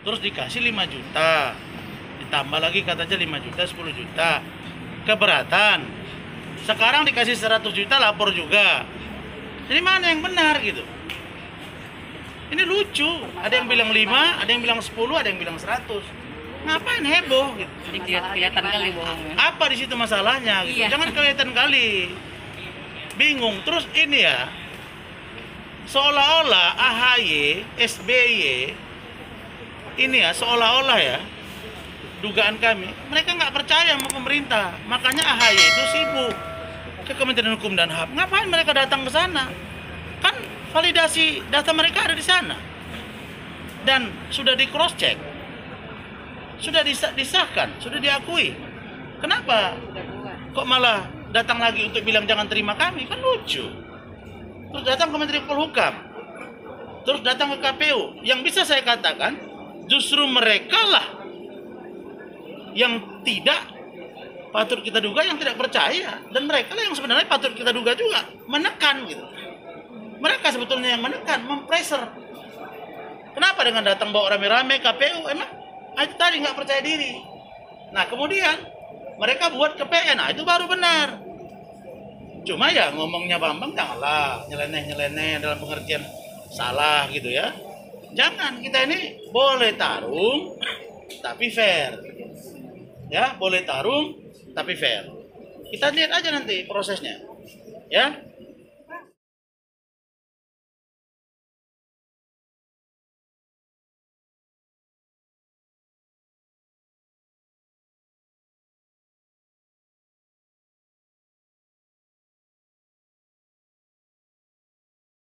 terus dikasih 5 juta, ditambah lagi katanya 5 juta, 10 juta, keberatan. Sekarang dikasih 100 juta, lapor juga. Jadi mana yang benar gitu? Ini lucu, ada yang bilang 5, ada yang bilang 10, ada yang bilang 100. Ngapain heboh gitu? Jadi kelihatan kali bohongnya. Apa di situ masalahnya gitu? Iya. Jangan kelihatan kali. Bingung. Terus ini ya, seolah-olah AHY, SBY ini ya, seolah-olah ya, dugaan kami, mereka nggak percaya sama pemerintah. Makanya AHY itu sibuk ke Kementerian Hukum dan HAM. Ngapain mereka datang ke sana? Kan validasi data mereka ada di sana. Dan sudah di cross check. Sudah disahkan, sudah diakui. Kenapa kok malah datang lagi untuk bilang jangan terima kami? Kan lucu. Terus datang ke Menteri Polhukam, terus datang ke KPU. Yang bisa saya katakan, justru mereka lah yang tidak patut kita duga, yang tidak percaya. Dan mereka lah yang sebenarnya patut kita duga juga, menekan gitu. Mereka sebetulnya yang menekan, mempressure. Kenapa dengan datang bawa rame-rame KPU? Emang itu tadi nggak percaya diri. Nah kemudian mereka buat ke PN, nah itu baru benar. Cuma ya ngomongnya Bambang janganlah nyeleneh-nyeleneh dalam pengertian salah gitu ya. Jangan, kita ini boleh tarung tapi fair. Ya, boleh tarung tapi fair. Kita lihat aja nanti prosesnya. Ya.